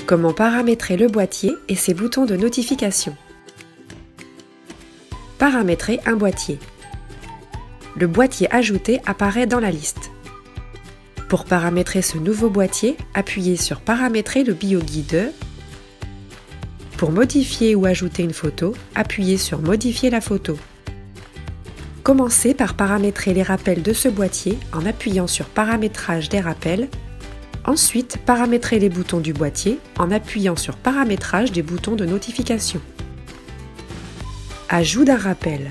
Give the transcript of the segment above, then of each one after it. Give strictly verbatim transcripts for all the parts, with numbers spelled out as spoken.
Comment paramétrer le boîtier et ses boutons de notification. Paramétrer un boîtier. Le boîtier ajouté apparaît dans la liste. Pour paramétrer ce nouveau boîtier, appuyez sur Paramétrer le bioguide. Pour modifier ou ajouter une photo, appuyez sur Modifier la photo. Commencez par paramétrer les rappels de ce boîtier en appuyant sur Paramétrage des rappels. Ensuite, paramétrez les boutons du boîtier en appuyant sur Paramétrage des boutons de notification. Ajout d'un rappel.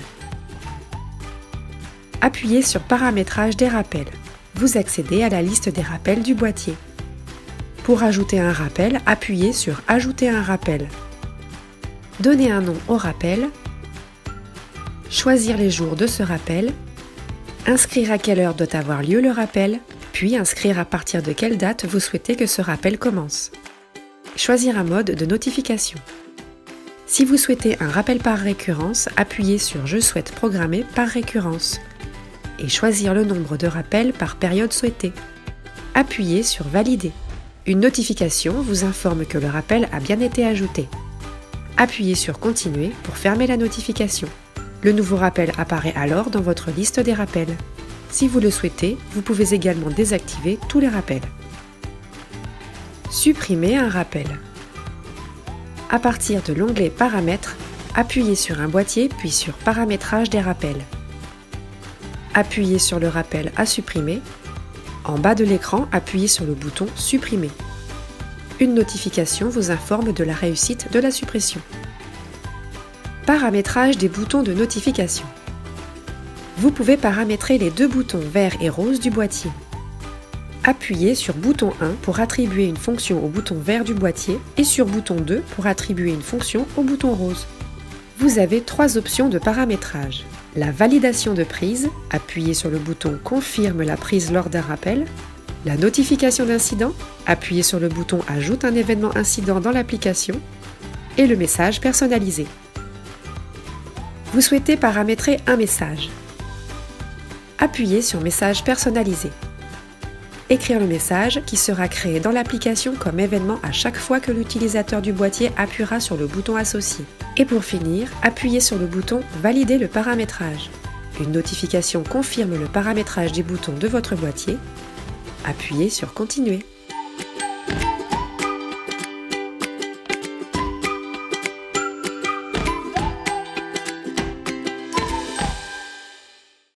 Appuyez sur Paramétrage des rappels. Vous accédez à la liste des rappels du boîtier. Pour ajouter un rappel, appuyez sur Ajouter un rappel. Donnez un nom au rappel. Choisir les jours de ce rappel. Inscrire à quelle heure doit avoir lieu le rappel, puis inscrire à partir de quelle date vous souhaitez que ce rappel commence. Choisir un mode de notification. Si vous souhaitez un rappel par récurrence, appuyez sur « Je souhaite programmer par récurrence » et choisir le nombre de rappels par période souhaitée. Appuyez sur « Valider ». Une notification vous informe que le rappel a bien été ajouté. Appuyez sur « Continuer » pour fermer la notification. Le nouveau rappel apparaît alors dans votre liste des rappels. Si vous le souhaitez, vous pouvez également désactiver tous les rappels. Supprimer un rappel. À partir de l'onglet Paramètres, appuyez sur un boîtier puis sur Paramétrage des rappels. Appuyez sur le rappel à supprimer. En bas de l'écran, appuyez sur le bouton Supprimer. Une notification vous informe de la réussite de la suppression. Paramétrage des boutons de notification. Vous pouvez paramétrer les deux boutons vert et rose du boîtier. Appuyez sur bouton un pour attribuer une fonction au bouton vert du boîtier et sur bouton deux pour attribuer une fonction au bouton rose. Vous avez trois options de paramétrage. La validation de prise, appuyez sur le bouton Confirme la prise lors d'un rappel. La notification d'incident, appuyez sur le bouton Ajoute un événement incident dans l'application. Et le message personnalisé. Vous souhaitez paramétrer un message. Appuyez sur Message personnalisé. Écrire le message qui sera créé dans l'application comme événement à chaque fois que l'utilisateur du boîtier appuiera sur le bouton associé. Et pour finir, appuyez sur le bouton Valider le paramétrage. Une notification confirme le paramétrage des boutons de votre boîtier. Appuyez sur Continuer.